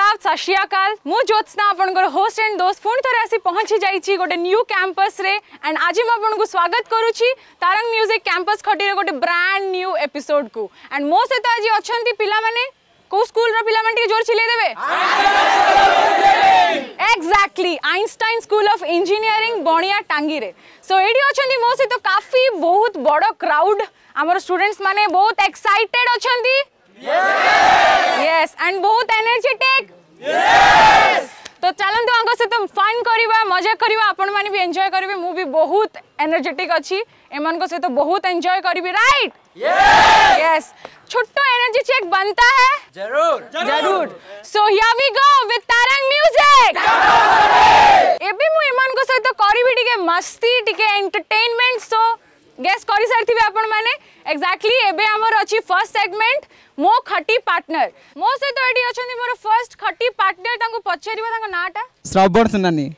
आदाब सत श्री अकाल मु ज्योत्सना आपनकर होस्ट एंड दोस्त पुणी थे आसी पहुंची जाइए गोटे न्यू कैंपस रे एंड आज मैं आपको स्वागत करुच्ची तारंग म्यूजिक कैंपस खटी गोटे ब्रांड न्यू एपिसोड को एंड मो सहित आज अच्छा पिला माने को स्कूल रो पिला माने जोर चिल्ले देबे exactly Einstein school of engineering बणिया टांगी रे सो एडी अछंती मो सहित काफी बहुत बड़ क्राउड हमर स्टूडेंट्स माने बहुत एक्साइटेड अछंती यस एंड बहुत एनर्जेटिक यस तो चलंतु आंको से तुम फन करिवा मजा करिवा आपण माने भी एंजॉय करिवे मु भी बहुत एनर्जेटिक अछि एमन को से तो बहुत एंजॉय करिवे राइट यस छोटो एनर्जी चेक बनता है जरूर जरूर so here we go with Tarang music एबे मु एमन को से तो करिवी टिके मस्ती टिके एंटरटेनमेंट सो गेस करि सारथिबे आपण माने एग्जैक्टली एबे हमर अछि फर्स्ट सेगमेंट मो खटी पार्टनर मो से तो एडी अछनी मोर फर्स्ट खटी पार्टनर तांको पछेरिबा तांको नाटा श्रवण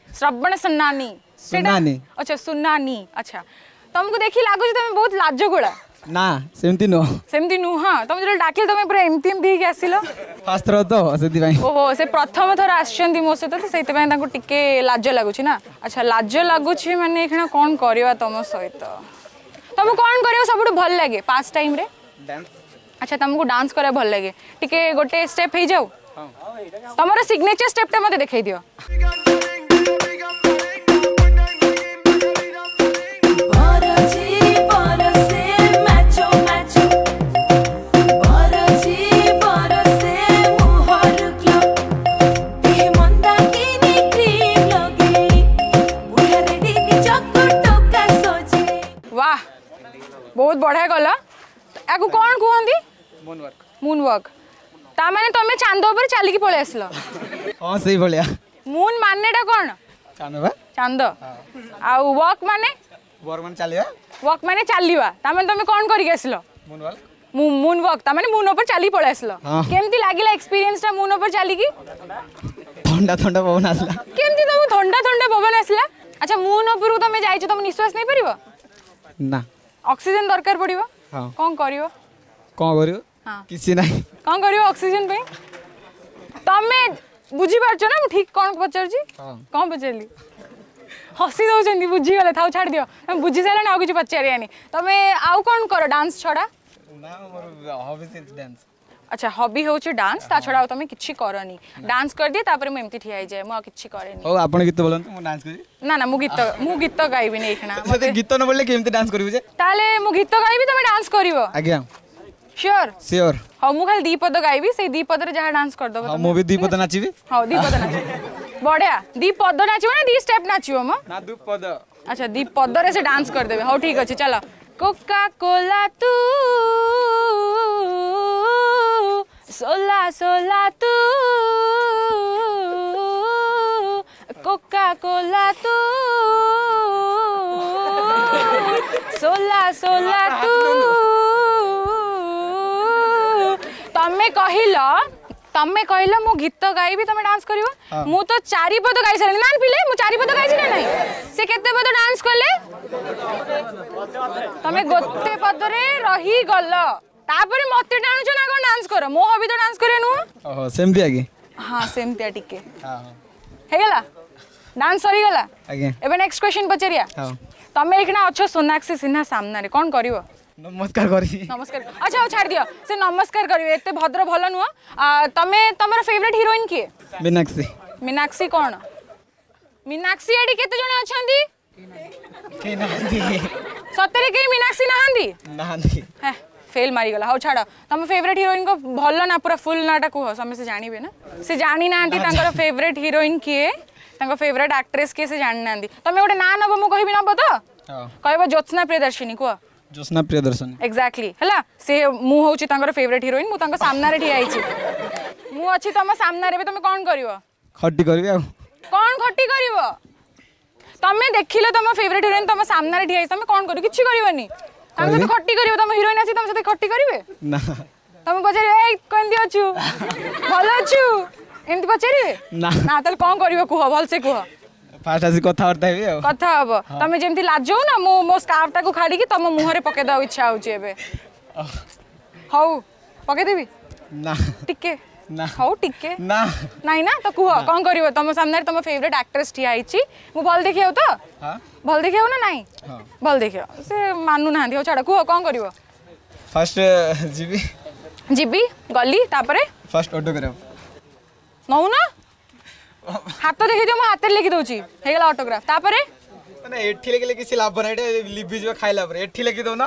सन्नानी अच्छा सुन्नानी अच्छा तुमको देखि लागो जे तुम बहुत लाजगोळा ना सेमती नो हां तुम जो डाकिल तुम पूरा एमती एमती के आसिलो फास्ट रो तो सेति भाई ओहो से प्रथम थर आछंती मो से तो सेति भाई तांको टिके लाज लागुची ना अच्छा लाज लागुची माने एखना कोन करबा तुम सहित तुम कोन करियो सबुठ भल लागे पास टाइम रे डांस अच्छा तुमको डांस करे भल लगे टिके गोटे स्टेप हे जाऊ तमरो सिग्नेचर स्टेप ता मते देखाई दियो वाह बहुत बढ़िया गला आगु कौन कहंदी मून वर्क ता माने तमे चांद ऊपर चली की पळे आसलो हां सही बोलिया मून मानेटा कोन चांद बा चांद आ वर्क माने चलिया वर्क माने चलीवा ता माने तमे कोन करी के आसलो मून वर्क ता माने मून ऊपर चली पळे आसलो केमती लागिला एक्सपीरियंस ता मून ऊपर चली की ठंडा ठंडा पवन आसला केमती तमे ठंडा ठंडा पवन आसला अच्छा मून ऊपर तमे जाइछ तमे निश्वास नहीं परिबो ना ऑक्सीजन दरकार पड़िबो हां कोन करिवो हां किसी नहीं कोन करिवो ऑक्सीजन पे तमे बुझी पारछो ना ठीक कोन पचार छी कोन पचरली हसी दो जंदी बुझी गले थाउ छाड़ दियो हम बुझी साले ना कुछ पचारियानी तमे आउ कोन करो डांस छडा ना मोर हॉबी से डांस अच्छा हॉबी होची डांस ता छडा तमे किछि करनी डांस कर दिए तापर मैं एमती ठियाई जाय म किछि करेनी ओ आपण गीत बोलन मु डांस करी ना ना मु गीत गाइबी नै एखना मते गीत न बोलले केमती डांस करिवो जे ताले मु गीत गाइबी तमे डांस करिवो आज्ञा श्योर हां मु खाली दीपद गाइबी से दीपद रे जहा डांस कर दबो हां मु भी दीपद नाचीबी हां दीपद नाची बढ़िया दीपद नाचिबो ना दी स्टेप नाचिबो म ना दीपद अच्छा दीपद रे से डांस कर देबे हां ठीक अछि चलो कोका कोला तू सोला सोला तू कोका कोला तू सोला सोला तू तमे कहिला मु गीत गाइबी तमे डांस करिवो मु तो चारि पद गाइ सरे ना पिले मु चारि पद गाइ छी ना नहीं से केते पद डांस करले तमे गोटे पद रे रही गल तापर मते डाणु छ ना कोन डांस करो मो हबी तो डांस करे नु ओहो सेमती आगे हां सेमती टिके हां हे गेला डांस सरी गेला आगे एबे नेक्स्ट क्वेश्चन पचरिया हां तमे एकना अच्छो सोनाक्षी सिन्हा सामने रे कोन करिवो नमस्कार करी नमस्कार अच्छा छाड़ दियो से नमस्कार करिवे एते भद्र भलो नुआ तमे तमर फेवरेट हीरोइन के मीनाक्षी कोन मीनाक्षी एडी केते जण अछंदी के नांदी सतरे के मीनाक्षी नांदी है फेल मारी गला हाउ छाड़ तम फेवरेट हीरोइन को भलो ना पूरा फुल नाटा को समय से जानिबे ना से जानि नांती तांकर फेवरेट हीरोइन के तांकर फेवरेट एक्ट्रेस के से जानि नांती तमे ओडे ना नबो मु कहिबी ना पतो कहबो ज्योत्सना प्रियदर्शिनी को ज्योत्सना प्रियदर्शनी एक्जेक्टली हला से मु होची तांकर फेवरेट हीरोइन मु तांकर सामना रे ठिया आइची मु अछि तम सामना रे तमे कोन करिवो खट्टी करबी आ कोन खट्टी करिवो तमे देखिलो तम फेवरेट हीरोइन तम सामना रे ठिया आइछ तमे कोन करिवो किछि करिवोनी तांकर से खट्टी करिवो तम हीरोइन आसी तम से खट्टी करिवे ना तम पछरे ए कोन दियो छु भलो छु एंती पछरे ना ना तल कोन करिवो कुह भल से कुह फास्ट आसी कथा वार्ता हेबी आ कथा हबो तमे जेमती लाजो ना मो स्कार्फ टा को खाडी की तम मुह रे पके दाउ इच्छा होची एबे हौ पके देबी ना टिके ନା ହଉ ଟିକେ ନା ନାଇଁ ନା ତ କୁହ କଣ କରିବ ତମ ସାମ୍ନାରେ ତମ ଫେवरेट एक्ट्रेस ଠିଆ ହେଇଛି ମୁଁ ଭଲ ଦେଖିବାକୁ ତ ହଁ ଭଲ ଦେଖିବାକୁ ନା ନାଇଁ ହଁ ଭଲ ଦେଖିବ ସେ ମାନୁ ନାହାନ୍ତି ହଉ ଛାଡ଼ କୁହ କଣ କରିବ ଫାଷ୍ଟ ଯିବି ଯିବି ଗଲି ତାପରେ ଫାଷ୍ଟ ଅଟୋଗ୍ରାଫ ନଉନା ହାତ ଦେଖିଦିଅ ମୁଁ ହାତରେ ଲେଖି ଦଉଛି ହେଇଗଲା ଅଟୋଗ୍ରାଫ ତାପରେ ମାନେ ଏଠି ଲେଖିଲେ କିଛି ଲାଭ ନାହିଁ ଏଠି ଲିଭିଯିବ ଖାଇଲା ପରେ ଏଠି ଲେଖି ଦଉନ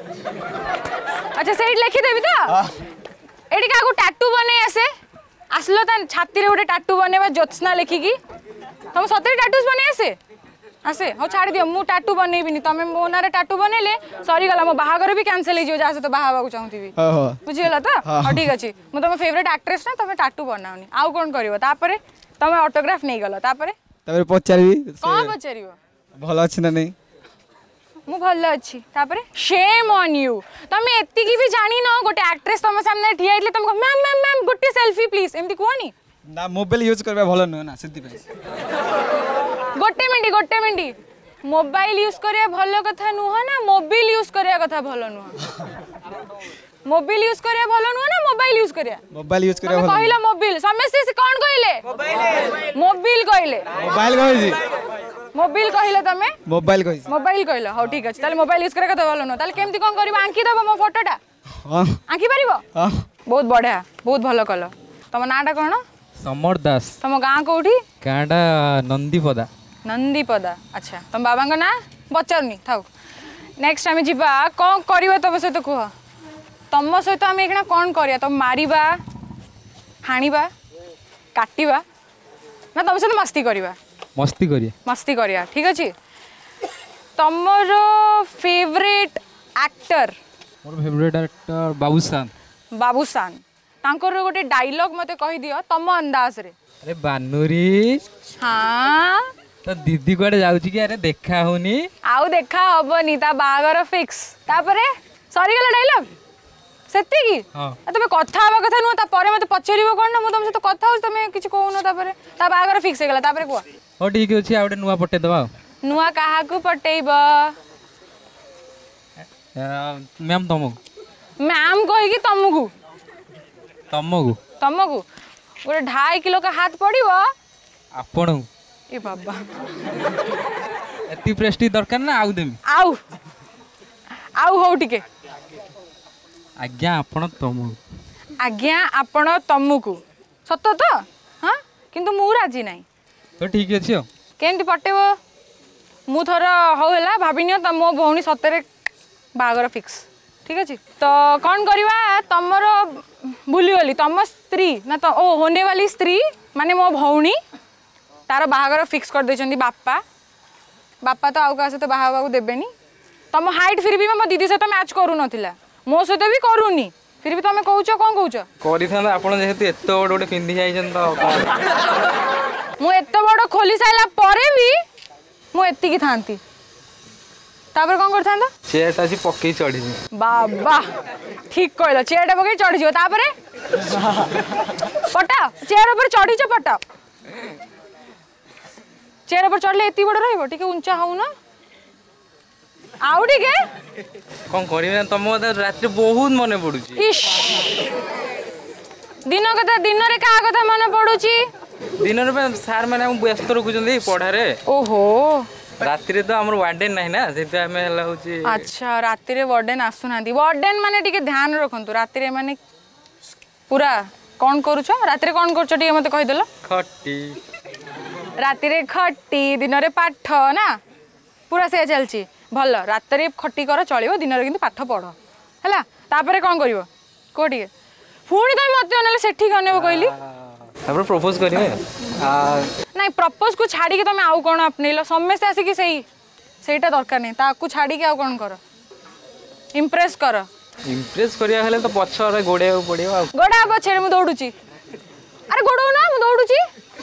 ଆଚ୍ଛା ସେଇଠି ଲେଖିଦେବି ତ ଏଠି କାହାକୁ ଟାଟୁ ବନେଇ ଆସେ ଆସିଲ ତା ଛାତିରେ ଗୋଟେ ଟାଟୁ ବନେଇବା ଜ୍ୟୋତ୍ସ୍ନା ଲେଖିକି ତମ ସତରେ ଟାଟୁସ୍ ବନେଇ ଆସେ ଆସେ ହଉ ଛାଡ଼ି ଦିଅ ମୁଁ ଟାଟୁ ବନେଇବିନି ତମେ ମୋ ନାଁରେ ଟାଟୁ ବନେଇଲେ ସରିଗଲା ମୋ ବାହାଘର ବି କ୍ୟାନସେଲ ହେଇଯିବ ଯାହା ସହିତ ବାହା ହେବାକୁ ଚାହୁଁଥିବି ବୁଝିଗଲା ତ ହଉ ଠିକ୍ ଅଛି ମୁଁ ତମ ଫେଭରେଟ୍ ଆକ୍ଟ୍ରେସ୍ ନା ତମେ ଟାଟୁ ବନାଉନି ଆଉ କ'ଣ କରିବ ତାପରେ ତମେ ଅଟୋଗ୍ରାଫ ନେଇଗଲ ତାପରେ ପଚାରିବି କ'ଣ ପଚାରିବ ଭଲ ଅଛି ନା ନାଇଁ ମୁଁ ଭଲ ଅଛି ତାପରେ shame on you ତମେ ଏତିକି ବି ଜାଣିନ ଗୋଟେ ଆକ୍ଟ୍ରେସ୍ ତମ ସାମ୍ନାରେ ଠିଆ ହେଇଥିଲେ ତମକୁ ମ୍ୟାମ୍ ମ୍ୟାମ୍ ମ୍ୟାମ୍ ଗୋଟେ ସେଲ୍ଫି ପ୍ଲିଜ୍ ଏମିତି କୁହନି ନା ମୋବାଇଲ ୟୁଜ୍ କରିବା ଭଲ ନୁହେଁ ନା ସେଥିପାଇଁ ଗୋଟେ ମିନିଟ୍ ମୋବାଇଲ ୟୁଜ୍ କରିବା ଭଲ କଥା ନୁହଁ ନା ମୋବିଲ ୟୁଜ୍ କରିବା କଥା ଭଲ ନୁହଁ ମୋବିଲ ୟୁଜ୍ କରିବା ଭଲ ନୁହଁ ନା ମୋବାଇଲ ୟୁଜ୍ କରିବା ମୋବାଇଲ ୟୁଜ୍ କରିବା ତମେ ଭଲ କହିଲ ମୋବିଲ ସମସ୍ତେ ସେ କ'ଣ କହିଲେ ମୋବିଲ କହିଲେ ମୋବାଇଲ କହିଛି ମୋବିଲ କହିଲ ତମେ ମୋବାଇଲ କହିଛି ମୋବାଇଲ କହିଲ ହଉ ଠିକ୍ ଅଛି ତାହେଲେ ମୋବାଇଲ ୟୁଜ୍ କରିବା କଥା ଭଲ ନୁହଁ ତାହେଲେ କେମିତି କ'ଣ କରିବ ଆଙ୍କି ଦେବ ମୋ ଫଟୋଟା ହଁ ଆଙ୍କି ପାରିବ ହଁ ବହୁତ ବଢ଼ିଆ ବହୁତ ଭଲ କଲ ତମ ନାଁଟା କ'ଣ ସମର ଦାସ ତମ ଗାଁ କୋଉଠି ଗାଁଟା ନନ୍ଦୀପଦା ନନ୍ଦୀପଦା ଆଚ୍ଛା ତମ ବାବାଙ୍କ ନାଁ ପଚାରୁନି ଥାଉ ନେକ୍ସଟ ଆମେ ଯିବା କ'ଣ କରିବା ତମ ସହିତ କୁହ ତମ ସହିତ ଆମେ ଏଇଖିଣା କ'ଣ କରିବା ତମ ମାରିବା ହାଣିବା କାଟିବା ନା ତମ ସହିତ ମସ୍ତି କରିବା ମସ୍ତି କରିବା ଠିକ୍ ଅଛି ତମର ଫେଭରେଟ୍ ଆକ୍ଟର ମୋର ଫେଭରେଟ୍ ଆକ୍ଟର ବାବୁସାନ ତାଙ୍କର ଗୋଟେ ଡାଇଲଗ ମତେ କହିଦିଅ ତମ ଅନ୍ଦାଜରେ ଆରେ ବାନୁରୀ ହଁ ତ ଦିଦି କୁଆଡ଼େ ଯାଉଛି କି ଆରେ ଦେଖା ହଉନି ଆଉ ଦେଖା ହବନି ତା ବାହାଘର ଫିକ୍ସ ତାପରେ ସରିଗଲା ଡାଇଲଗ ସେତିକି ତମେ କଥା ହବା କଥା ନୁହଁ ତାପରେ ମତେ ପଚାରିବ କ'ଣ ନା ମୁଁ ତମ ସହିତ କଥା ହଉଛି ତମେ କିଛି କହୁନ ତାପରେ ତା ବାହାଘର ଫିକ୍ସ ହେଇଗଲା ତାପରେ କୁହ ହଉ ଠିକ୍ ଅଛି ଆଉ ଗୋଟେ ନୂଆ ପଠେଇଦେବା ଆଉ ନୂଆ କାହାକୁ ପଟେଇବ ମ୍ୟାମ୍ ତମକୁ ମ୍ୟାମ୍ କହିକି ତମକୁ ତମକୁ ଗୋଟେ 2.5 କିଲୋ का हाथ पड़िବ ଆପଣଙ୍କୁ ए बाबा ଏତି ପ୍ରେଷ୍ଟି ଦରକାର ନା ଆଉ ଦେମି ଆଉ ହଉ ଟିକେ ଆଜ୍ଞା ଆପଣ ତମକୁ ସତ ତ ହଁ କିନ୍ତୁ ମୁଁ ରାଜି ନାହିଁ ତ ଠିକ୍ ଅଛି ଆଉ କେମିତି ପଟେଇବ ମୁଁ ଥର ହଉ ହେଲା ଭାବିନିଅ ତ ମୋ ଭଉଣୀ ସତରେ ବାହାଘର ଫିକ୍ସ ठीक अच्छे तो कौन करवा तमर भूलीगली तुम स्त्री ना तो होने वाली स्त्री माने मो भौणी तार बाहागर फिक्स कर देछंदी बापा बापा तो आउ का सहित बाहा देबेनी तुम हाइट फिर भी मो दीदी सहित मैच करू नथिला मो सहित भी करूनी फिर भी तुम कहूछ कौन कहूछ करि थांदा आपण जेहेतु एतो बड़ पिंधि जाइछन तो मु एतो बड़ खोली साइला परे भी मु एत्ती की थांती तापर कौन करथांदा चेयरटा जी पक्की चढ़ी बाबा ठीक कहल चेयरटा पकई चढ़ी जो तापर पटा चेयर ऊपर चढ़ी छ पटा चेयर ऊपर चढ़ले एती बड़ रहइबो ठीक ऊंचा होउ ना आउ ठीक है कौन करिवे तुम रात बहुत मने पडुची इश दिन रे का कथा मने पडुची दिन रे सर माने व्यस्त रखुचंदी पढ़ारे ओहो राति रे तो हमर वार्डन नाही ना सेते हमें हला होची अच्छा राति रे वार्डन आसु नांदी वार्डन माने टिके ध्यान रखंतु राति रे माने पूरा कोन करूछ राति रे कोन करछ टिके मते कहि देलो खट्टी राति रे खट्टी दिन रे पाठ ना पूरा से चलची भल राति रे खट्टी कर चलिबो दिन रे किंतु पाठ पढ हला तापरे कोन करिवो कोठी फुणी तमे मते अनले सेठी कनेबो कहली तापर प्रपोज करिवे नहीं प्रपोज को छाड़ी के तुम आउ कौन अपनेल समस्ते आसिक सहीटा दरकार नहीं ताकू छाड़ी के आउ कौन कर इम्प्रेस करिया हेले तो पछरे गोड़े पड़ियो गोड़ा पछरे मु दौड़ुची अरे गोड़ो ना मु दौड़ुची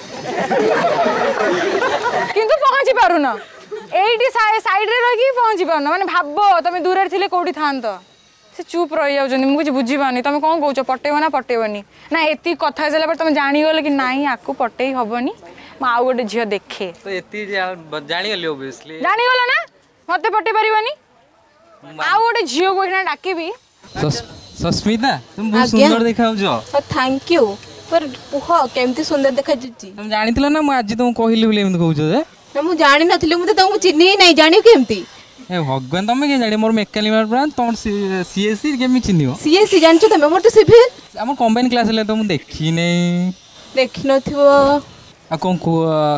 किंतु पहुंची पारु ना एठी साइड रे रही पहुंची पारु ना माने भाबो तमे दूर रे थिले कोठी थांत से चुप रही जाउछन मु कुछ बुझी पानी तुम कौन कहूछ पटेइबो ना पटेइबनी ना एती कथा हेला पर तुम जानी गले कि नाही आकू पटेई हबनी म आउ गोटे झियो देखे तो एती जानी गली ऑब्वियसली जानी गलो ना मते पटे परिबनी आउ गोटे झियो को इना डाकेबी सस्मिता तुम बहुत सुंदर देखाउ जो थैंक यू पर कुह केमती सुंदर देखा जुची तुम जानिथिल ना मैं आज तुमको कहली बोली एमती कहउछ जे ना मु जानि नथिले मु तो तुमको चिन्ही ही नहीं जानि केमती ए भगवान तुम के जानि मोर मेकानिकल ब्रांच तुम सीएससी केमी चिन्हियो सीएससी जानछो तमे मोर तो सिविल हम कंबाइन क्लास ले तो मु देखि नै देखि नथिबो आ कोन को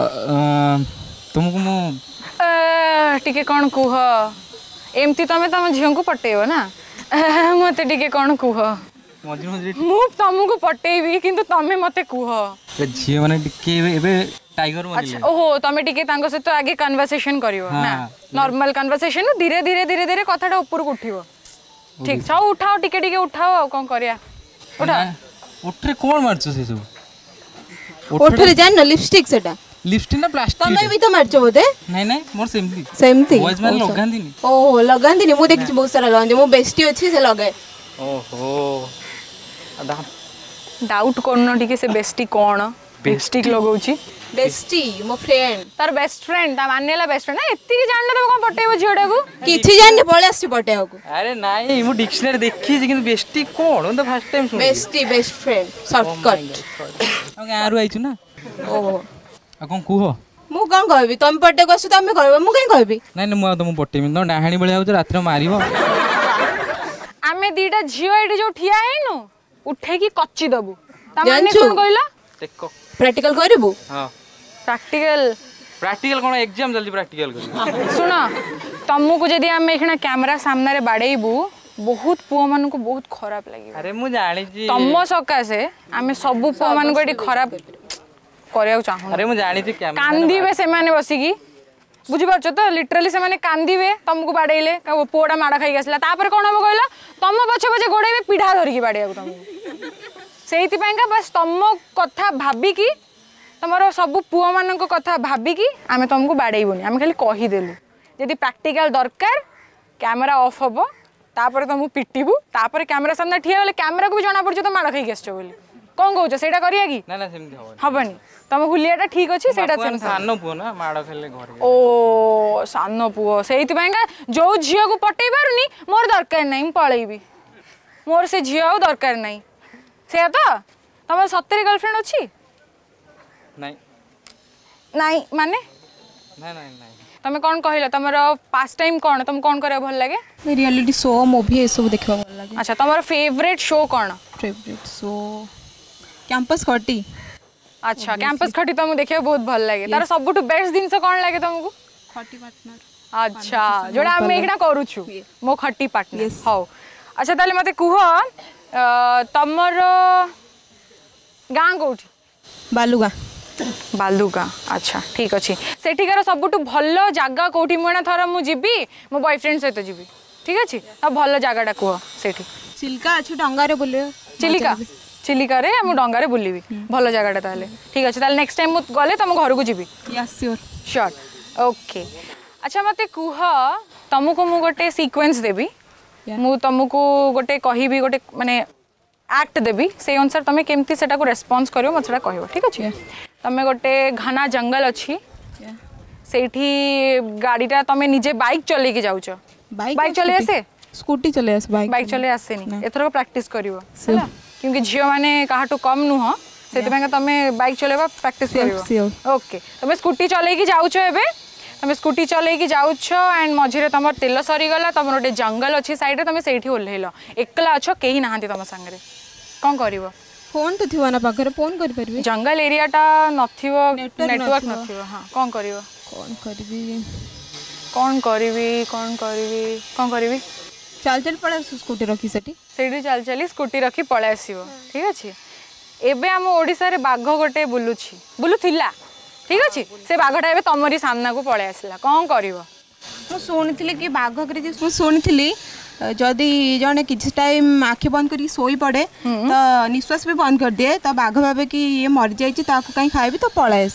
तुमको मु टिके कौन कुह एमती तमे तम झियो को पटेइबो ना मते टिके कौन कुह मझे मझे मु तुमको पटेइबी किंतु तमे मते कुह झियो माने टिके एबे टाइगर अच्छा बनिले ओहो तमे टिके तांको सहित आगे कन्वर्सेशन करिवो ना नॉर्मल कन्वर्सेशन धीरे धीरे धीरे धीरे कथाटा ऊपर को उठिवो ठीक छ उठाओ टिके टिके उठाओ आ कोन करिया उठा उठरे कोन मारछ से सब ओठरे जान न लिपस्टिक सेटा लिपस्टिक ना प्लास्टिक तमे भी तो मारछो बोते नहीं नहीं मोर सेमती सेमती बॉयज मान लगांदिनी ओहो लगांदिनी मु देखि बहुत सारा लगांदि मो बेस्टी अछि से लगाए ओहो अदा डाउट करनो टिके से बेस्टी कोन बेस्टिक लगाउची बेस्टी मो फ्रेंड तार बेस्ट फ्रेंड ता मानेला बेस्ट फ्रेंड ना एत्ती की जानले तो कोन पटेइबो झियोडा को किछि जान पळे आसी पटेओ को अरे नहीं मु डिक्शनरी देखी जे किंतु बेस्टी कोन तो फर्स्ट टाइम सुन बेस्टी बेस्ट फ्रेंड शॉर्टकट हम गारू आइछु ना ओहो आ कोन कुहो मु कोन कहबी तुम पटे को तमे कहबो मु काई कहबी नहीं नहीं मु तुम पटेमी तो डाहाणी बेले आउ रात मारिबो आमे दीटा झियो एडी जो ठिया हेनु उठे की कच्ची दबु ता माने जानछु। कोन कहला टेको प्रैक्टिकल करबो हां प्रैक्टिकल कोन एग्जाम जल्दी प्रैक्टिकल कर सुन तुमको जदि आम एखना कैमरा सामने बाड़ेबू बहुत पुओ मान को बहुत खराब लगे अरे मु जानि जी तुम सकाशे आम सब पुओ मान को एटी खराब करिया चाहू अरे मु जानि जी कैमरा कांदीबे से माने बसिकी बुझी पारछ तो लिटरली से माने कांदीबे तुमको बाड़ेले पुओटा माड़ खाई आसला तापर कोन हो कहला तुम पछे पछे गोड़ेबे पीढ़ा धरिकी बाड़िया तुमको सेइति का बस तुम कथा भाबिकी तुमर सब पुओ मान कथा भाबिकी आमे तुमको बाड़ेबुनी आमे खाली कही देलु जदि प्रैक्टिकल दरकार कैमरा ऑफ हबो तापर तुमको पिटिबु तापर कैमरा सामने ठिया गले कैमरा को भी जाना पड़छ तो माड़ खाई आसछ बोली कोन कहउछ सेटा करिया की ना ना सेमती हबो हबनी तुम हुलियाटा ठीक अछि सेटा सेम सानो पुओ ना माड़ खेले घर ओ सानो पुओ सेइति का जो झियो को पटै पारुनी मोर दरकार नै पळैबी मोर से झियो आ दरकार नै से तो तुम सत्तरी गर्लफ्रेंड अछि नहीं नहीं माने नहीं नहीं नहीं तुम कौन कहला तुमर पास टाइम कौन तुम कौन करे भल लागे रियलिटी शो मूवी ए सब देखबा भल लागे अच्छा तुमर फेवरेट शो कौन फेवरेट शो कैंपस खटी अच्छा कैंपस खटी तुम देखियो बहुत भल लागे तार सबटु बेस्ट दिन से कौन लागे तुमको खटी पार्टनर अच्छा जोड़ा हम एकना करूछु मो खट्टी पार्टनर हौ अच्छा ताले मते कुह तमर गां कोठी बालुगा बालुगा अच्छा ठीक अच्छे सेठिकार सबुठु भल जगह कौटी मुना थर मु जीबी मो बॉयफ्रेंड सहित जीबी ठीक अच्छे आ भल जगहटा कह सेठी चिल्का अच्छे डंगा रे बोले चिलिका चिलिका रे मु डंगा रे बुलबी भल जगहटा ताले ठीक अच्छे ताले नेक्स्ट टाइम मु गले तुम घर को जीबी यस श्योर श्योर ओके अच्छा मते कुह तुमको मु गोटे सीक्वेंस देबी मु तुमको गोटे कहिबी गोटे माने एक्ट देबी से अनुसार तुम केमती सेटा को रेस्पॉन्स करियो मत सेटा कहबो ठीक अछि तुम गोटे घना जंगल अछि सेठी गाड़ीटा तुम निजे बाइक चले के जाउछ बाइक चले आसे स्कूटी चले आसे बाइक चले आसे नहीं एथरो प्रैक्टिस करियो हैला क्योंकि झियो माने काहाटू कम नुह सेति बेंगा तुम बाइक चलेबा प्रैक्टिस करियो ओके तुम स्कूटी चले के जाउछ एबे तुम स्कूटी चले की जाउछ एंड मझिरे तुम तेल सरी गला तुम गोटे जंगल अच्छी साइड रे तुम सेठी ओल्हेल एकला अच्छ केही नाहांती तुम संगे कौन करिवो फोन तो थिवा ना पाखरे फोन करि परबे जंगल एरियाटा नथिवो नेटवर्क नथिवो हां कौन करिवो कौन करबी कौन करिवि कौन करिवि कौन करिवि चल चल पड़े स्कूटी रखी सेठी चल चली स्कूटी रखी पळे आसीबो ठीक अछि एबे हम ओडिसा रे बाघ गोटे बुलुछि बुलुथिला ठीक अछि से बाघटा एबे तमरी सामना को पळे आसला कौन करिवो मु सुनिथिले कि बाघ करे मु सुनिथिली जदि जने किछ टाइम आखि बंद करी सोई पड़े तो निश्वास भी बंद कर दिए तो बाघ भाबे कि ये मर जाई छी ताको कहीं खाइबी तो पळाए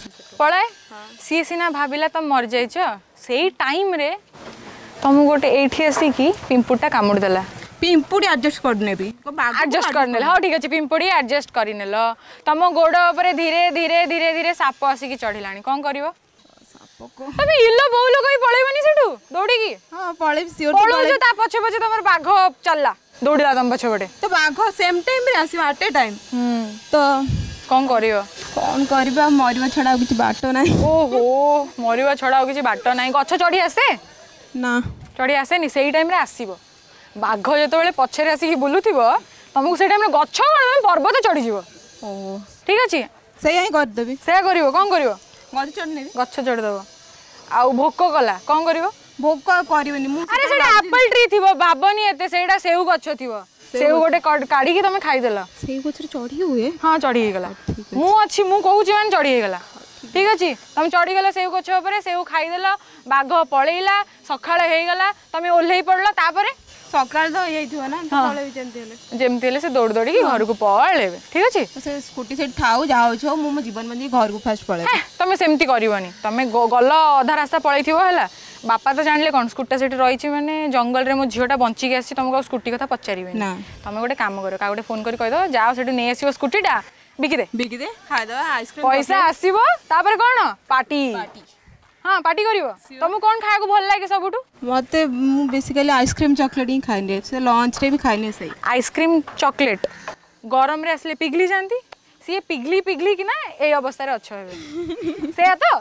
सी सीना भाबिला तुम मर जाइछ सेही टाइम रे तुम गोटे एठी आसी कि पिंपुटा कामुड़ देला पिंपुड़ी एडजस्ट करने भी एडजस्ट करने हाँ ठीक अच्छे पिंपुड़ी एडजस्ट करनेल तुम गोड़ उपर धीरे धीरे धीरे धीरे साप आसिकी चढ़िलानी कौन करिवो तबे इल्लो बहु लोग ही पळेबनी सेठू दौड़ी की हां पळे सियोर पळो ता पछे पछे तमर बाघ चलला दौड़िला तुम पछे बडे तो बाघ सेम टाइम रे आसी एट ए टाइम तो कौन करियो कौन करबा मरिबा छड़ा किछि बाट नाही ओहो मरिबा छड़ा किछि बाट नाही गछ चढ़ी आसे ना चढ़ी आसेनी सेई टाइम रे आसीबो बाघ जेतेबेले पछरे आसी बुलुथिबो तुमको से टाइम रे गछ पर्वत चढ़ी जीवो ओ ठीक अछि सेया ही कर देबी से करिवो कोन करिवो गछ चढ़ नेबी गछ चढ़ी दबो आउ भोक कला कोन करिवो भोक करबेनी मु अरे सेटा एप्पल ट्री थिबो बाबनी एते सेटा सेउ गछ थिबो सेउ गोटे काढ़ी की तमे खाई देला सेउ गछ रे चढ़ी हुए हां चढ़ी हे गला मु अछि मु कहू छी मान चढ़ी हे गला ठीक अछि तमे चढ़ी गला सेउ गछ ऊपर सेउ खाई देला बाघ पळेइला सखाळे हे गला तमे ओल्हेई पड़ला तापरे सकाळ तो यही थो ना तळे भी जेमती हेले से दौड़ दौड़ी घर को पळेबे ठीक अछि से स्कूटी से ठाऊ जाओ छो मो जीवन में घर को फास्ट पळे तमे सेमती करिवनी तमे गल आधा रास्ता पळेइथिबो हला बापा तो जानले कोन स्कूटी सेठी रहिछि माने जंगल रे मो झियोटा बंची के आसी तुमको स्कूटी कथा पचारिबे ना तमे गोटे काम करो का गोटे फोन करी कहि दो जाओ सेठी नै आसीबो स्कूटीटा बिकी दे खाइ दो आइसक्रीम पैसा आसीबो तापर कोन पार्टी हाँ पार्टी करिवो तुमको कोन खाया को भल लागे सबुटू मते बेसिकली आइसक्रीम चॉकलेट ही खाइने से लंच रे भी खाइने सही आइसक्रीम चॉकलेट गरम रे असले पिघली जानती सी पिघली कि ना ए अवस्था रे अच्छो हेबे से तो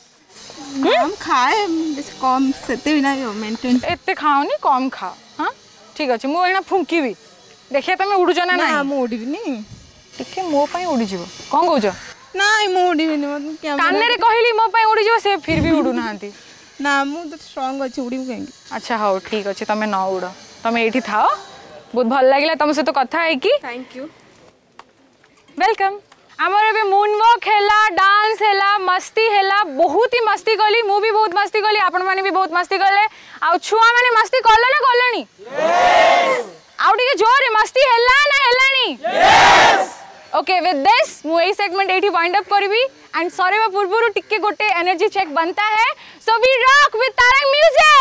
हम खाए बेस कम सेते भी ना मेंटेन एते खाओनी कम खाओ हां ठीक अछि मु एना फुंकी भी देखिए तमे उडु जना ना ना मु उडी भी नहीं टिके मो पई उडी जीवो कोन कहउछ नहीं मु उडी भी नहीं क्या कान्ने रे कहली मो पई उडी जीवो से फिर भी उडु नाहंती ना मु तो स्ट्रांग अछि उडी कहेंगे अच्छा हो ठीक अछि तमे न उडो तमे एठी थाओ बहुत भल लागिला तम से तो कथा है कि थैंक यू वेलकम आमर ए मून वॉक हैला डांस हैला मस्ती हैला बहुत ही मस्ती कली मु भी बहुत मस्ती कली आपण माने भी बहुत मस्ती कले आ छुआ माने मस्ती करले ना करलेनी यस आउ टिके जोरे मस्ती हैला ना हैलानी यस ओके विद दिस मु ए सेगमेंट एठी वाइंड अप करबी एंड सॉरी पूर्वरु टिके गोटे एनर्जी चेक बनता है so we rock with Tarang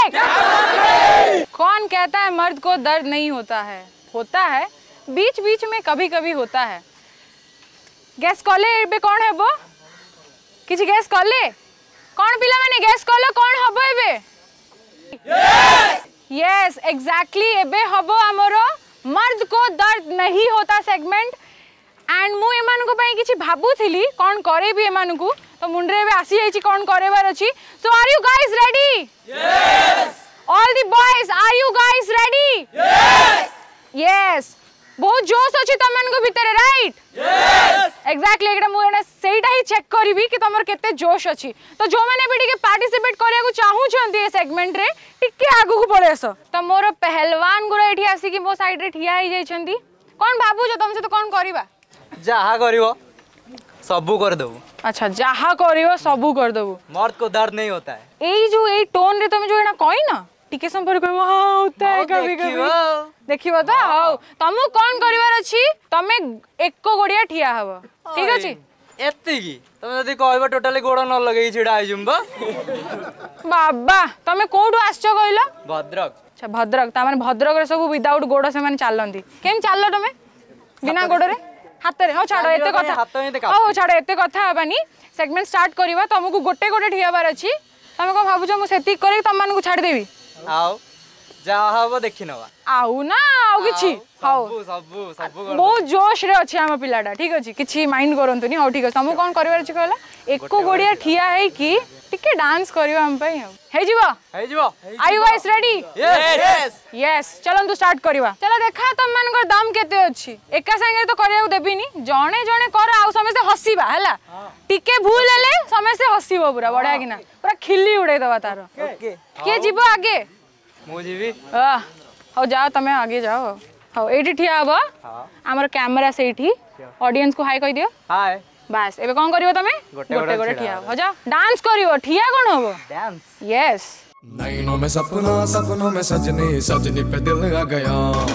music कौन कहता है मर्द को दर्द नहीं होता है बीच-बीच में कभी-कभी होता है गैस कले बे कौन है वो किछि गैस कले कौन पिला माने गैस कले कौन हबो एबे यस यस एग्जैक्टली एबे हबो हमरो मर्द को दर्द नहीं होता सेगमेंट एंड मु एमान को पई किछि भाबुथिली कौन करे भी एमान को तो मुंडरे बे आसी जाईछि कौन करेबार अछि so are you guys ready yes all the boys are you guys ready yes yes बहुत जोश अछि तमन को भीतर राइट यस एग्जैक्टली एकटा मु एना सेटा ही चेक करबी कि तमर केते जोश अछि तो जो माने भी टिके पार्टिसिपेट करिया को चाहू छंती ए सेगमेंट रे टिके आगु को पळे आसो त मोर पहलवान गुरा एठी आसी कि मो साइड रे ठिया ही जाई छंती कोन बाबू जो तुम से तो कोन करबा जहा करिवो सबू कर देबो अच्छा जहा करिवो सबू कर देबो मर्द को दर्द नहीं होता है एई जो एई टोन रे तुम जो एना कहि ना टिके संपर्क कहबो हां होता है कभी-कभी देखिबो तो हां तमु कोन करिवार अछि तमे एको गोडिया ठिया हबो ठीक अछि एत्ती की तमे जदी कहबो टोटली गोड़ न लगेई छिडा आइ जुम्बा बाबा तमे कोडू आछो कहिलो भद्रक अच्छा भद्रक ता माने भद्रक रे सब विदाउट गोड़ से माने चालंती केम चाललो तमे बिना गोड़ रे हाथ रे हो छाड़ो एते कथा हो छाड़ो एते कथा हबानी सेगमेंट स्टार्ट करबा तमको गोटे गोटे ठियाबार अछि तमे को भाबुछ मु सेति करे तमन को छाड़ देबी आओ जा हबो देखिनवा आउ ना आउ किछि हाउ सब बहुत जोश रे अछि हम पिलाडा ठीक अछि किछि माइंड करंतुनी हाउ ठीक अछि तमु कोन करबार अछि कहला एको गोडिया ठिया है कि टिके डांस करियो हम पई हे जीवो are you guys ready yes yes चलन तू स्टार्ट करबा चलो देखा तम मानकर दाम केते अछि एका संगे तो करिया देबिनी जणे जणे कर आ समस्त हसीबा हला टिके भूल हेले समस्त हसीबो पूरा बढिया किना पूरा खिल्ली उड़ै दबा तारो ओके के जीवो आगे मु जीवी हो जाओ तमे आगे जाओ हो एठी ठिया हबो हां हमर कैमरा से एठी ऑडियंस को हाय कहि दियो हाय बस एबे कोन करियो तमे गोटे गोटे ठिया हो जाओ डांस करियो ठिया कोन हबो डांस यस नैनों में सपनों में सजनी पे दिल आ गया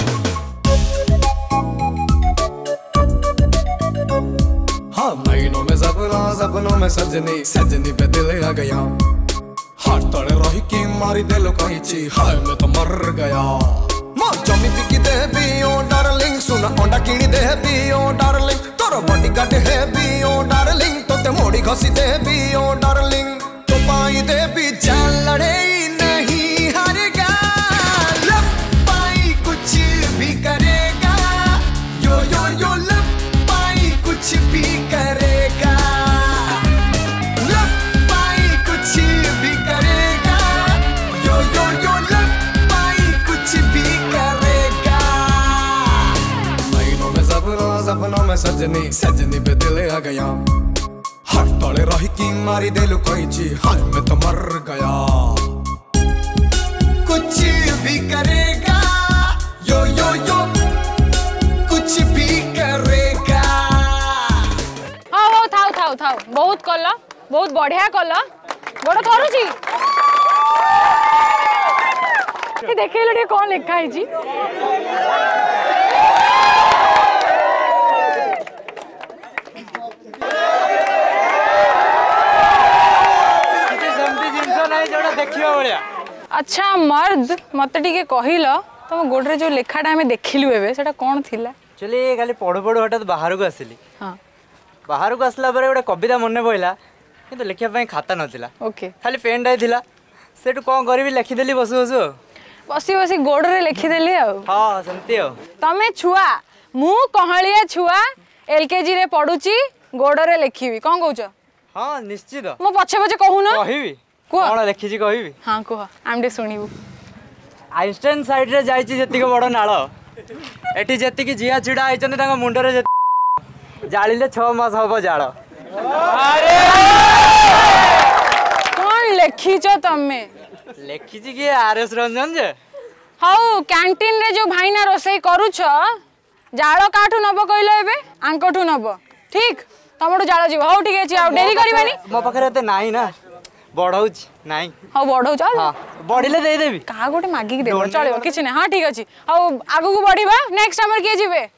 हाँ नैनों में सपनों में सजनी पे दिल आ गया हाथ तड़े रही की मारी दिल कहीं हाय मैं तो मर गया मां जमी बिकी दे भी ओ डार्लिंग सुना ओंडा किणी दे भी ओ डार्लिंग तोरो बॉडी गार्ड है भी ओ डार्लिंग तो ते मोड़ी घसी दे भी ओ डार्लिंग तो पाई दे भी जान लड़े नहीं हारेगा लब पाई कुछ भी करेगा यो लब पाई कुछ भी कर सजनी सजनी पे दिल आ गया हाथ तले रही की मारी दिल कहीं हाय मैं तो मर गया कुछ भी करेगा यो यो यो कुछ भी करेगा हाँ थाउ थाउ थाउ बहुत कल बहुत बढ़िया कल गोड़ थरुची देखिए टे कौन लिखा है अच्छा मर्द मत टे कहल तुम गोड़े जो लेखाटा आम देखिलु एबे सेटा कौन थिला चलिए खाली पढ़ु पढ़ु हठात बाहर को आसिली हाँ बाहर को आसला पर गोटे कविता मन पड़ा कि लिखा खाता नाला ओके खाली पेन टाइम थिला सेठू कौन करी लिखिदेली बसु बसु बसी बसी गोड़े लिखिदेली हाँ सेमती तमें छुआ मु कहलिया छुआ एलकेजी रे पढ़ुची गोड़े लिखिबी कौन कहूच हाँ निश्चित मो पछे पछे कहून कहबी कौन लिखी कहबी हाँ कह आम टे शुणु आइनस्टाइन साइड रे जाइछि जतिक बड़ नाल एठी जतिक जिया छिड़ा आइछन तांगा मुंडरे जालिले 6 मास हबो जाळ कौन लिखिच तमे लिखिछि कि आरएस रंजन जे हाउ कैंटीन रे जो भाईना रोसई करूछ जाळ काठू नब कहलो एबे आंकठू नब ठीक तमडू जाळ जीव हाउ ठीक अछि आ डेरी करबानी मो पाखरे ते नाही ना बढ़ौछ नाही हाउ बढ़ौ चल हां बढ़िले दे देबी का गोटे मागी के देबो चलियो किछ नै हां ठीक अछि हाउ आगु को बढ़िबा नेक्स्ट हमर के जिवे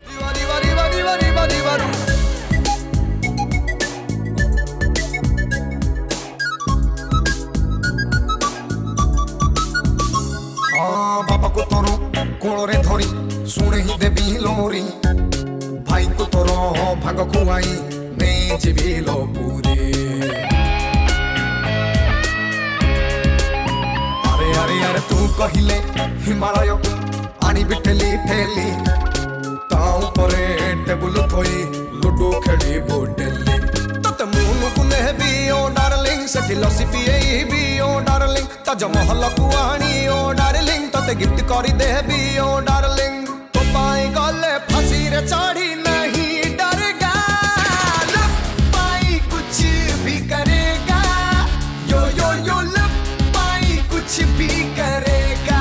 बाबा को तोरो कोଳରେ ଧରି ଶୁଣେ ହିଁ ଦେବି ଲୋରି ଭାଇ को तोरो ଭାଗ ଖୁଆଇ ନେ ଯିବି ଲୋ ପୁରୀ अरे अरे अरे तू कहिले हिमालय आनी बिठली ठेली ताऊ परे टेबुल थोई लुडो खेली बोटेली तते मुन कुने भी ओ डार्लिंग सेठी लसी पिए भी ओ डार्लिंग ताजमहल को आनी ओ डार्लिंग तते गिफ्ट करी दे भी ओ डार्लिंग तो पाई गले फांसी रे चढ़ी नहीं डरेगा लव पाई कुछ भी करेगा यो यो यो लव पाई कुछ भी करेगा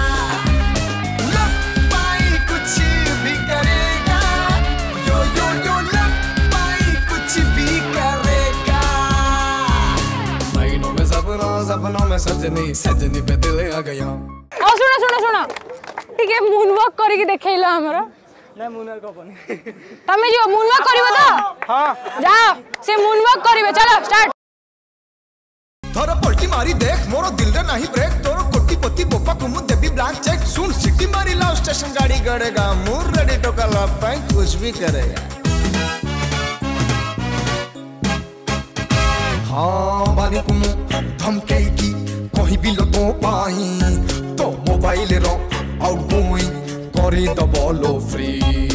लव पाई कुछ भी करेगा यो यो यो लव पाई कुछ भी करेगा महीनों में सपनों में सजनी सजनी पे दिल आ गया आ सुनो सुनो सुनो टिके मूनवॉक करी के देखैला हमरा ना मुनर कोनी तमे जो मूनवॉक करबो तो हां जाओ से मूनवॉक करबे चलो स्टार्ट थोड़ा पलटी मारी देख मोरो दिल रे नहीं ब्रेक तोरो कोटीपति बोपा को मु देबी ब्लैंक चेक सुन सिटी मारी लाव स्टेशन गाड़ी गड़ेगा मुर रेडी तो कल पाई कुछ भी करेगा हाँ बानी को मु धमके की कोई भी लो तो पाई तो मोबाइल रो आउटगोइंग करी दबलो फ्री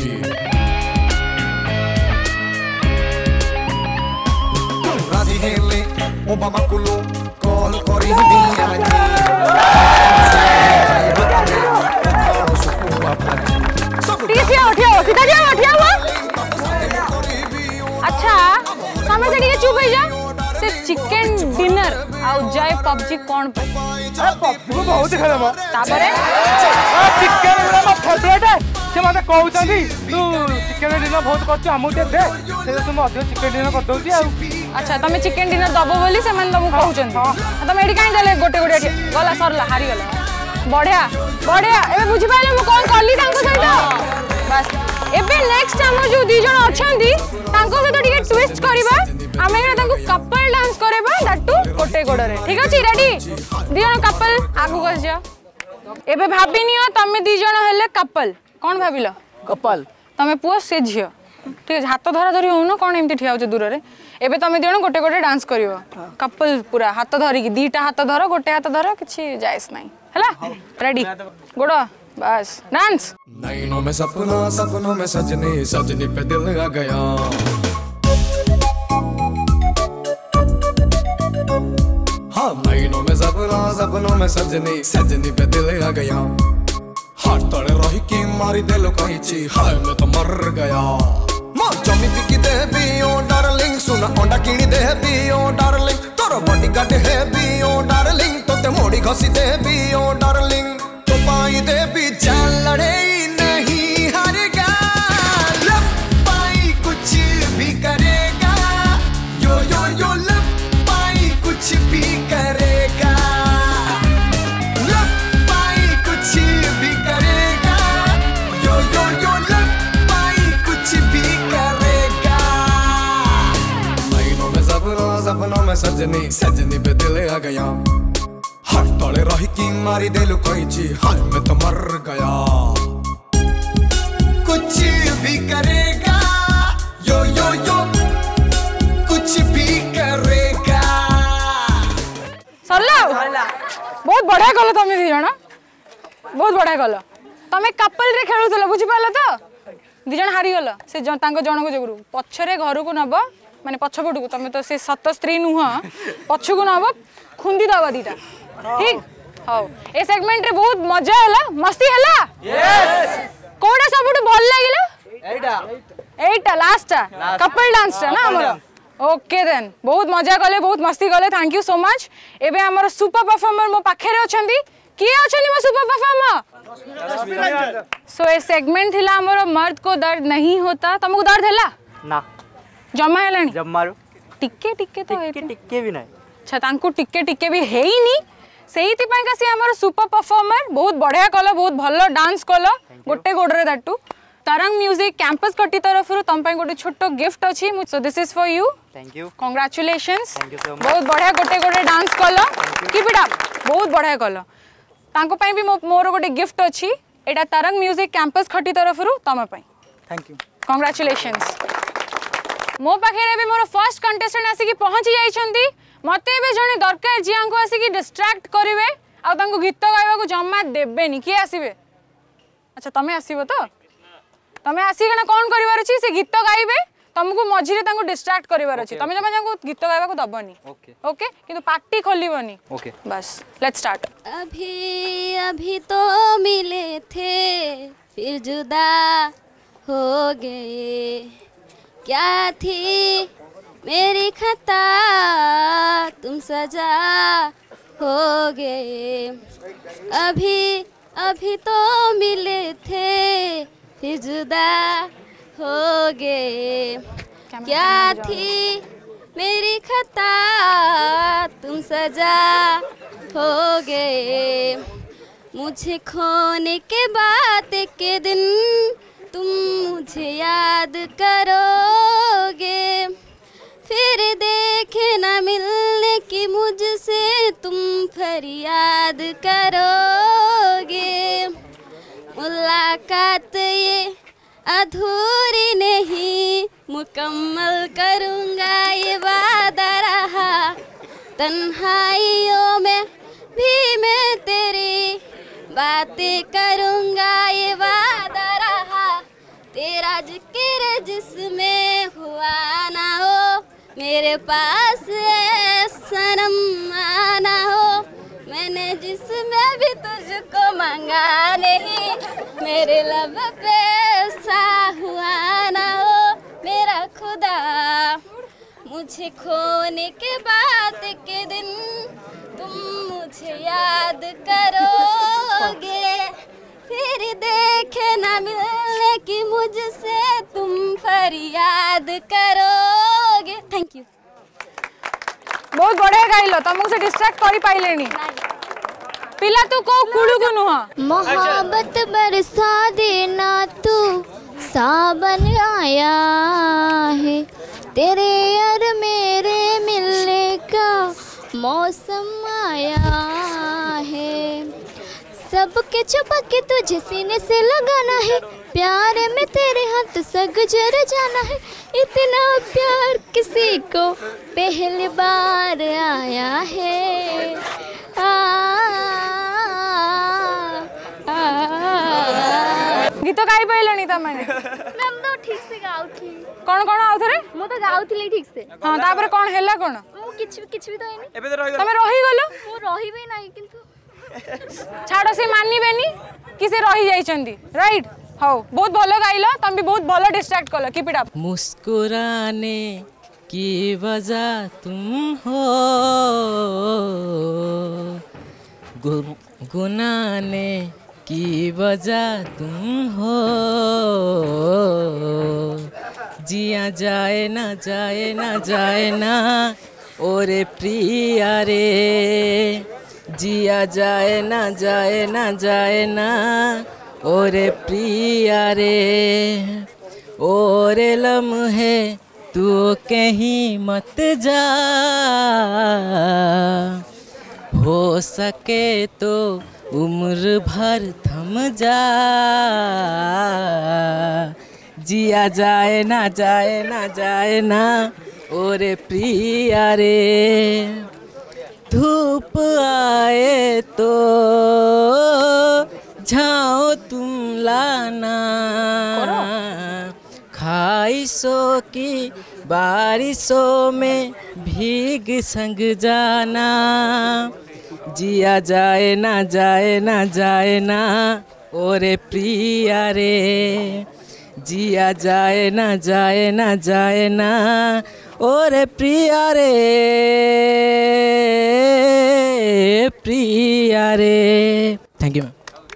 राधी हेले ओबामा को लो कॉल करी दिया सीधा जाओ अच्छा समय से चुप हो जा से चिकन डिनर आउ जाए पबजी कौन पे अरे पप्पू बहुत खेलबा तापरे चिकन गुड़ा मो फेवरेट है से मते कहउछंदी तू चिकन डिनर बहुत करछ हमु ते दे से तुम अधिक चिकन डिनर कर दउची आ अच्छा तमे चिकन डिनर दबो बोली से मन तुमको कहउछंदी तमे एडी काई देले गोटे गोटे गला सरला हारी गला बढ़िया बढ़िया एबे बुझि पाइले मु कोन करली तांको सहित बस एबे नेक्स्ट हम जो दी जण अछंदी तांको सहित टिके ट्विस्ट करबा आमे एरा तांको कपल डांस करबा दट्टू गोटे गोडरे ठीक अछि रेडी दी जण कपल आगु गस जा एबे भाबिनियो तमे दी जण हेले कपल कोन भाबिलो कपल तमे पुओ से झियो ठीक है हाथ धरा धरी होनो कोन एमती ठिया हो दूर रे एबे तमे दियण गोटे गोटे डांस करिवो कपल पूरा हाथ धरी की दीटा हाथ धरो गोटे हाथ धरो किछि जायस नाही हला रेडी गोडो बस डांस नैनों में सपनों में सजनी सजनी पे दिल आ गया हाँ नैनों में सपनों में सजनी सजनी पे दिल आ गया हाथ तले रही की मारी दिल कहीं हाय मैं तो मर गया मो जमी बिकी देबी ओ डार्लिंग सुना अंडा किणी देबी ओ डार्लिंग तोर बॉडी गार्ड हेबी ओ डार्लिंग तोते मोड़ी घसी देबी ओ डार्लिंग तो पाई देबी जान लड़े नहीं हारेगा लब पाई कुछ भी करेगा यो लब पाई कुछ भी करेगा लब पाई कुछ भी करेगा यो लब पाई कुछ भी करेगा महीनों में सपनों में सजनी सजनी पे दिल आ गया हर तले रही की मारी दिल कोई हाय मैं तो मर गया कुछ भी करेगा यो कुछ भी करेगा सरला बहुत बढ़िया कल तुम दी जन बहुत बढ़िया कल तुम कपल रे खेलुल बुझिपाल तो दी जन हारी गल से जन को जोगु पछरे घर को नब माने पछपट को तुम तो से सत स्त्री नुह पछ को नब खुंदी दबा दीटा ठीक हाउ ए सेगमेंट रे बहुत मजा हैला मस्ती हैला यस कोडा सबटु भल लागिला एटा लास्ट कपल डांस ना हमर ओके देन बहुत मजा कले बहुत मस्ती कले थैंक यू सो मच एबे हमर सुपर परफॉर्मर मो पाखे रे अछंदी किए अछंदी मो सुपर परफॉर्मर सो ए सेगमेंट थिला हमर मर्द को दर्द नहीं होता तुमको दर्द हैला ना जमा हैलानी जम्मारू टिके तो टिके भी नहीं अच्छा तांको टिके भी हेइनी सेहिति ପାଇଁ का से हमर सुपर परफॉर्मर बहुत बढ़िया कल बहुत भलो डांस कल गोटे गोडरे दाटू तरंग म्यूजिक कैंपस कटी तरफ तुम पे गोटे छोट गिफ्ट अच्छी so this is for you thank you congratulations Thank you so much. बहुत बढ़िया गोटे गोटे डांस कल कीप इट अप बहुत बढ़िया कल तांको ପାଇଁ भी मोर गोटे गिफ्ट अच्छी एटा तरंग म्यूजिक कैंपस खटी तरफ तुम पे थैंक यू कांग्रेचुलेशंस मो पाखे भी मोर फर्स्ट कंटेस्टेंट आसिक पहुंची जाइछंती मते भी जने दरकार जिया को आसिक डिस्ट्रैक्ट करिवे आ तांको गीत गाइबा को जम्मा देबेनी किए आसीबे अच्छा तमे आसीबो तो तमे आसीकना कोन करिवार अछि से गीत गाइबे तुमको मझिरे तांको डिस्ट्रैक्ट करिवार अछि तमे जमा जांको गीत गाइबा को दबनी ओके ओके किंतु पार्टी खोलिबनी ओके बस लेट्स स्टार्ट अभी तो मिले थे फिर जुदा हो गए क्या थी मेरी खता तुम सजा हो गए अभी तो मिले थे फिर जुदा हो गए क्या थी मेरी खता तुम सजा हो गए मुझे खोने के बाद के दिन तुम मुझे याद करोगे फिर देखे न मिलने की मुझसे तुम फरियाद करोगे मुलाकात ये अधूरी नहीं मुकम्मल करूँगा ये वादा रहा तन्हाइयों में भी मैं तेरी बातें करूँगा ये वादा रहा तेरा जिक्र जिसमें हुआ ना हो मेरे पास सनम आना हो मैंने जिसमें भी तुझको मांगा नहीं मेरे लब पे सा हुआ ना हो मेरा खुदा मुझे खोने के बाद के दिन तुम मुझे याद करोगे फिर देखे न मिलने की मुझसे तुम फरियाद करोगे थैंक यू बहुत बढ़िया गाइल तुमको से डिस्ट्रैक्ट करी पाइलेनी पिला तू को कुळु को नुह मोहब्बत बरसा देना तू सावन आया है तेरे और मेरे मिलने का मौसम आया है सबके छुपा के तुझे सीने से लगाना है प्यार में तेरे हाथ से गुजर जाना है इतना प्यार किसी को पहली बार आया है गीत गाई पाइलनी तमने मैम तो ठीक से गाउथी कौन कौन आउ थरे मो तो गाउथली ठीक से हां तापर कौन हेला कौन मो किछ भी तो हैनी एबे तो रहि तमे रही गलो मो रही भी नहीं किंतु छाड़ो से माननी बेनी कि से रही जाइछंदी राइट हाउ बहुत भलो गाइलो तुम भी बहुत भलो डिस्ट्रैक्ट कलो कीप इट अप मुस्कुराने की वजह तुम हो गुनगुनाने की वजह तुम हो जिया जाए ना जाए ना जाए ना ओरे प्रिया रे जिया जाए ना जाए ना जाए ना ओरे प्रिया रे ओरे लम्हे तू कहीं मत जा हो सके तो उम्र भर थम जा जिया जाए ना जाए ना जाए ना ओरे प्रिया रे धूप आए तो झाओ तुम लाना ख्वाहिशों की बारिशों में भीग संग जाना जिया जाए ना जाए ना जाए ना ओरे प्रिया रे जिया जाए ना जाए ना जाए ना ओरे प्रिया रे प्रिया रे थैंक यू मैम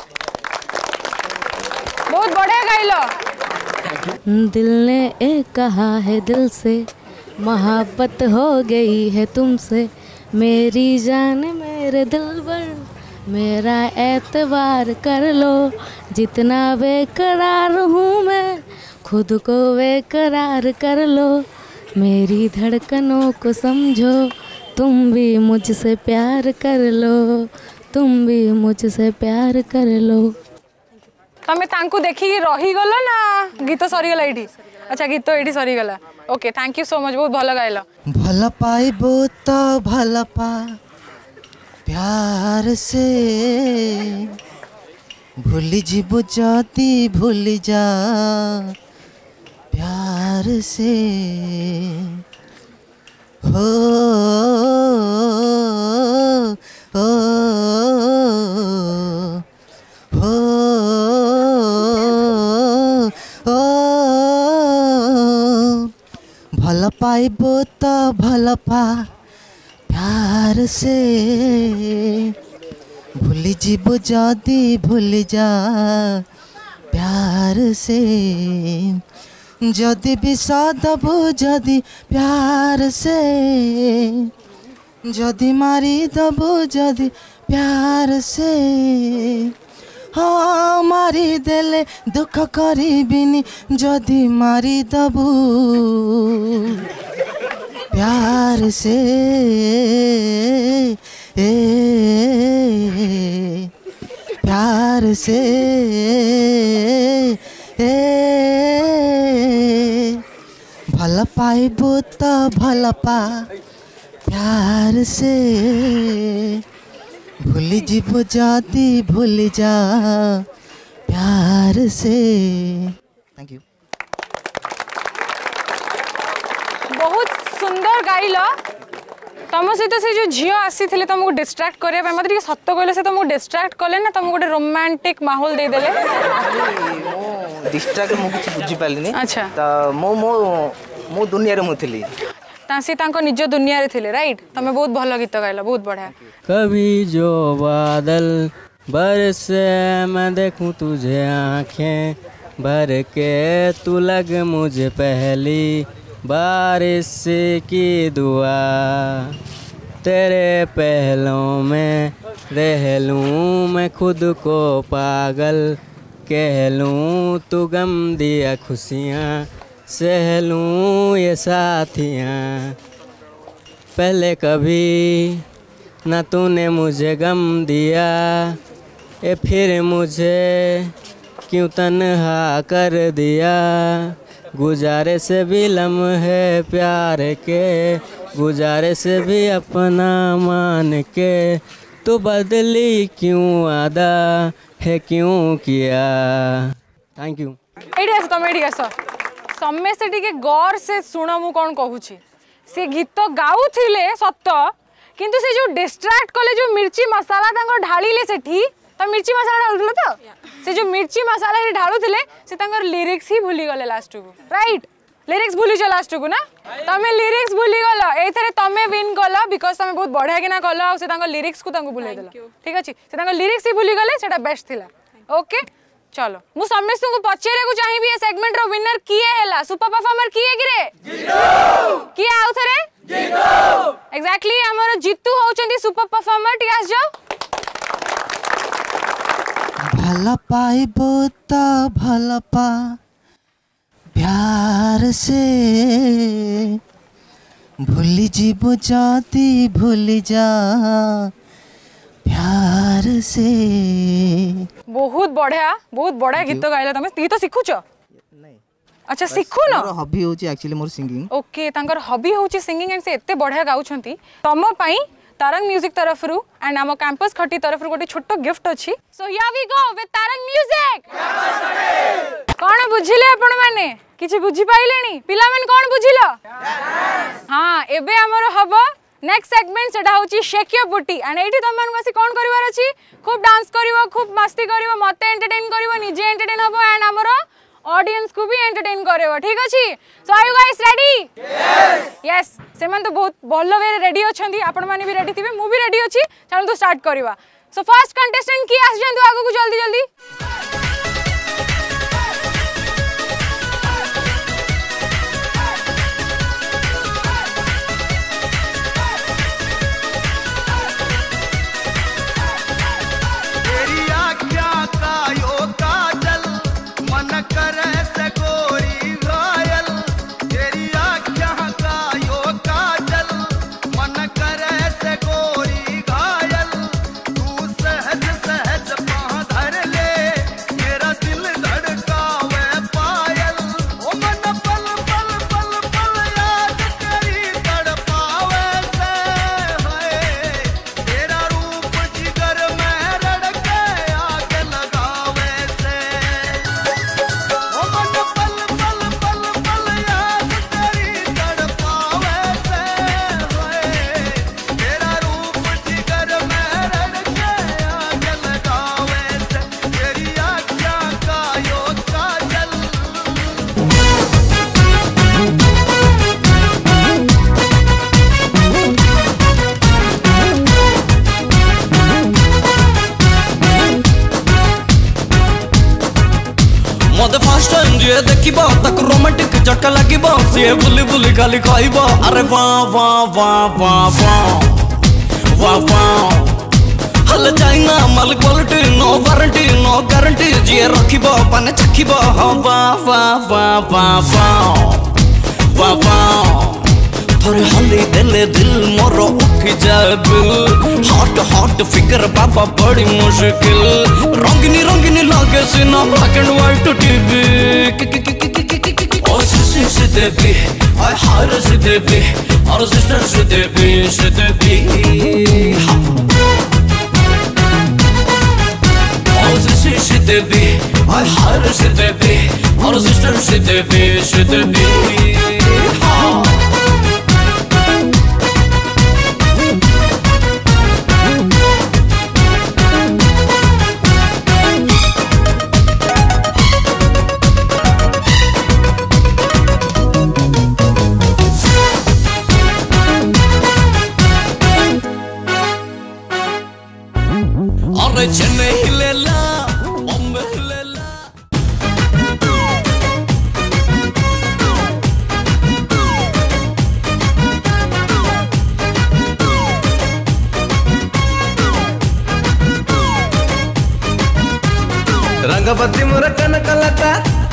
बहुत बढ़िया गाइलो दिल ने एक कहा है दिल से मोहब्बत हो गई है तुमसे मेरी जान मेरे दिलबर मेरा एतबार कर लो जितना बेकरार हूँ मैं खुद को बेकरार कर लो मेरी धड़कनों को समझो तुम भी मुझसे प्यार कर लो तुम भी मुझसे प्यार कर लो तमें तांकु देखी रही गलो ना गीत सरीगला एठी अच्छा गीत एठी सरीगला okay thank you so much बहुत भलो गाइलो भल पाइबो तो भल पा प्यार से भूली जीवो जदी भूली जा प्यार से हो हो हो हो भल पाइबो तो भल पा प्यार से भूली जीवो जदी भूली जा प्यार से जदि विषदबु जदि प्यार से जदि मारी दबु जदि प्यार से हाँ मारी देले दुख करिबिनी जदि मारी दबु प्यार से प्यार से भल पाइबो तो भल पा प्यार से भूली जीवो जदी भूली जा प्यार से थैंक यू बहुत सुंदर गाइलो तुम सहित से जो झील आसी तुमको डिस्ट्रैक्ट करने मत सत कहले से तुमको डिस्ट्रैक्ट कले ना तुमको गोटे रोमांटिक माहौल दे देले डिस्ट्रैक्ट मु कुछ बुझी पालिनी अच्छा त मो मो मो दुनिया रे मु थिली तासी तांको निज दुनिया रे थिले राइट तमे बहुत भलो गीत गाइलो बहुत बढ़िया कभी जो बादल बरसे मैं देखूं तुझे आंखें भर के तू लग मुझे पहली बारिश की दुआ तेरे पहलों में रह लूं मैं खुद को पागल कह लूं तू गम दिया खुशियाँ सह लूं ये साथियाँ पहले कभी न तूने मुझे गम दिया ये फिर मुझे क्यों तन्हा कर दिया गुजारे से भी लम्हे प्यार के गुजारे से भी अपना मान के तो बदली क्यों आदा है क्यों किया थैंक यू एडी आस तुम एडी आस समस्ते टिके गौर से शुण मु कौन कहूची से गीत गाउथिले सत किंतु से जो डिस्ट्रैक्ट कले जो मिर्ची मसाला तांको ढाळीले सेठी तो मिर्ची मसाला ढालुल तो से जो मिर्ची मसाला ढालुले से लिरिक्स ही भूली गले लास्ट को राइट लिरिक्स भूली जो लास्ट को ना तमे लिरिक्स भूली गल एथरे तमे विन कल बिकॉज तमे बहुत बढ़िया किना कल आ से लिरिक्स को भूल देल ठीक अच्छे से लिरिक्स ही भूली गले सेटा बेस्ट थिला ओके चलो मु समस्त को पचारे को चाहिए ये सेगमेंट रो विनर किए हैला सुपर परफॉर्मर किए गिरे जीतू किए आउ थरे जीतू एग्जैक्टली हमर जीतू होचंदी सुपर परफॉर्मर ठीक आस जाओ भला पाइबो त भला पा प्यार से भूली जीवो जाती भूली जा प्यार से बहुत बढ़िया गीत गाइला तमे ती तो सिखुछ नहीं अच्छा सिखु न हॉबी होची एक्चुअली मोर सिंगिंग ओके तांकर हॉबी होची सिंगिंग एंड से एते बढ़िया गाउछंती तम पई तारंग म्यूजिक तरफ रु एंड आम कैंपस खटी तरफ रु गोटे छोटो गिफ्ट अछि so here we go with Tarang music कोन बुझिले आपण माने किछि बुझी पाइलेनी पिला मन कोन बुझिलो हां एबे हमर हबो नेक्स्ट सेगमेंट सेटा होची शेक योर बूटी एंड एठी तुम मन बसी कोन करबार अछि खूब डांस करिवो खूब मस्ती करिवो मते एंटरटेन करिवो निजे एंटरटेन हबो एंड हमर ऑडियंस को भी एंटरटेन करिवो ठीक अछि so are you guys ready yes सेमन तो बहुत भलो वे रेडी अछंती आपण माने भी रेडी थिबे मु भी रेडी अछि चलो तो स्टार्ट करवा सो फर्स्ट कंटेस्टेंट की आस जंतु आगो को जल्दी जल्दी देखिबो तक रोमांटिक झटका लागिबो से बुली बुली खाली खाइबो अरे वाह वाह वाह वाह वाह वाह वाह हल चाइना माल quality no warranty no guarantee जे रखिबो पाने चखिबो वाह वाह वाह वाह वाह वाह वाह थोड़े हली दिले दिल मोरो उठी जाए बिल हॉट हॉट फिकर बाबा बड़ी मुश्किल रंगीनी रंगीनी लागे सीना ब्लैक एंड व्हाइट टीवी ओ सी देवी आई हार सी देवी और सिस्टर सी देवी ओ सी देवी आई हार सी देवी और सिस्टर सी देवी चेन्नई हिलेला बॉम्बे हिलेला रंगबत्ती मोर कनकलता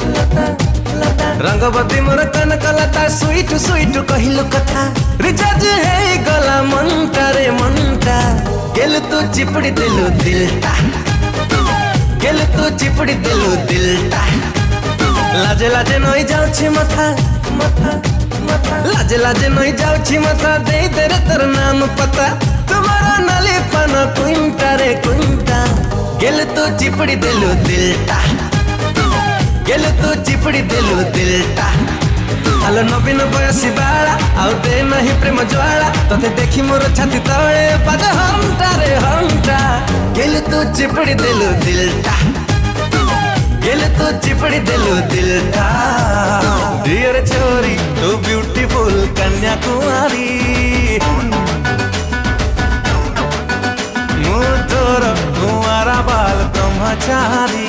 रंगबत्ती मोर कनकलता स्वीट स्वीट कहिलो कथा रिचार्ज है गला मनटा रे मनटा गेल तू चिपड़ी दिलु दिलटा गेल तू चिपड़ी दिलु दिलटा लाजे लाजे नई जाउछि माथा माथा माथा लाजे लाजे नई जाउछि माथा दे दे रे तोर नाम पता तुम्हारा नाली पन कुंटा रे कुंटा गेल तू चिपड़ी दिलु दिलटा गेल तू चिपड़ी दिलु दिलटा आलो नवीन बयसी बाला आउ दे नहीं प्रेम ज्वाला तोते देखी मोर छाती तले बाज हमटा रे हमटा गेल तू चिपड़ी देलु दिलटा गेल तू चिपड़ी देलु दिलटा डियर छोरी तू ब्यूटीफुल कन्याकुमारी मु तोर कुंवारा बाल ब्रह्मचारी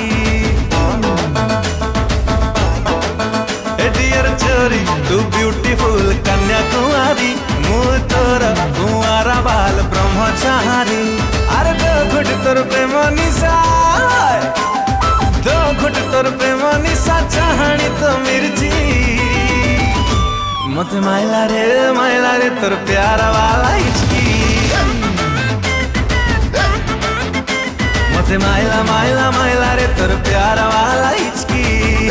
डियर छोरी तू ब्यूटीफुल कन्याकुमारी मु तोर कुंवारा बाल ब्रह्मचारी अरे दो घुट तोर प्रेम निशा दो घुट तोर प्रेम निशा चाहनी तो मिर्ची मत माइला रे तोर प्यारा वाला हिचकी मत माइला रे तोर प्यारा वाला हिचकी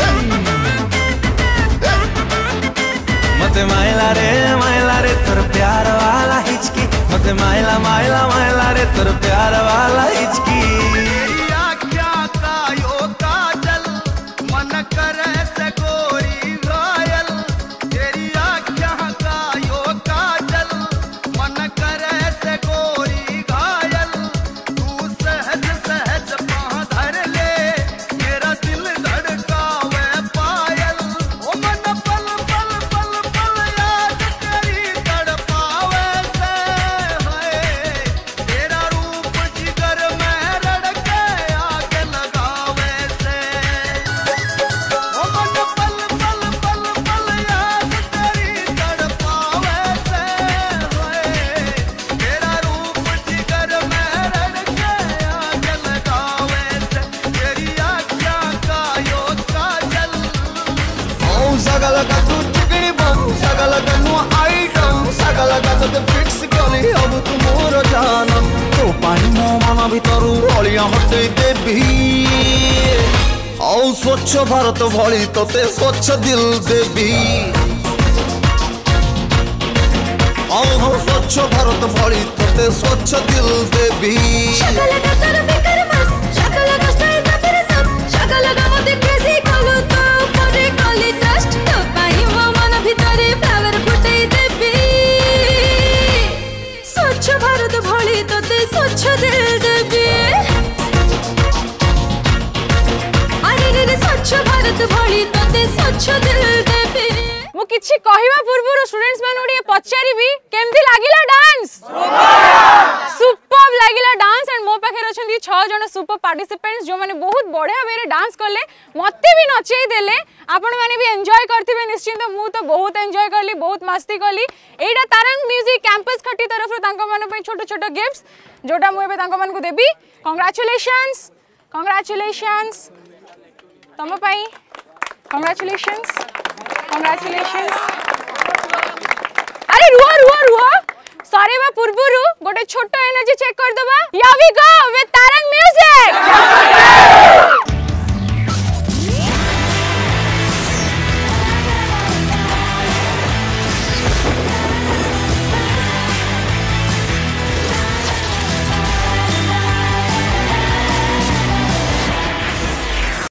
मत माइला रे तोर प्यार वाला हिचकी मत माइला रे तोर प्यार वाला हिचकी क्या कायो काजल मन करे से गोरी घायल तेरी आँखियाँ कायो काजल मन करे से गोरी घायल तू सहज सहज पाँव धर ले मेरा दिल धड़कावे पायल ओ मन पल पल पल पल याद तेरी तड़पावे से है तेरा रूप जिगर में रड़के आग लगावे से ओ मन पल पल पल पल याद तेरी तड़पावे से है तेरा रूप जिगर में रड़के आग लगावे से तेरी आँखियाँ कायो काजल सगल का तू चिकनी बम सगल का नु आइटम सगल का तो फिक्स कली अब तू मोर जानम तो पानी मो मन भीतरु अलिया हटे देबी औ स्वच्छ भारत भली तोते स्वच्छ दिल देबी औ स्वच्छ भारत भली तोते स्वच्छ दिल देबी शकल का तर फिकर मस्त शकल का स्टाइल का फिर सब शकल का मत क्रेजी कलु तो परे कली ट्रस्ट तो पाई मो मन भीतरे फ्लावर फुटै देबी स्वच्छ भारत भली तोते स्वच्छ दिल देबी अरे रे स्वच्छ भारत भली तोते स्वच्छ दिल देबी मु किछि कहिबा पूर्वरु स्टूडेंट्स मान ओडी पचारिबी केमथि लागिला डांस सुपर लागिला डांस एंड मो पाखे अछंती 6 जण सुपर पार्टिसिपेंट्स जो माने बहुत बढ़िया वे रे डांस करले मते भी नचेई देले आपण माने भी एन्जॉय करथिबे निश्चित मु तो बहुत एन्जॉय करली बहुत मस्ती करली एडा तरंग म्यूजिक कैंपस खटी तरफ तांको मन पे छोटो छोटो गिफ्ट्स जोटा मु एबे तांको मन को देबी कांग्रेचुलेशंस तम पई कांग्रेचुलेशंस अरे रुआ सरे बा पूर्वरु गोटे छोटो एनर्जी चेक कर दबा here we go with Tarang music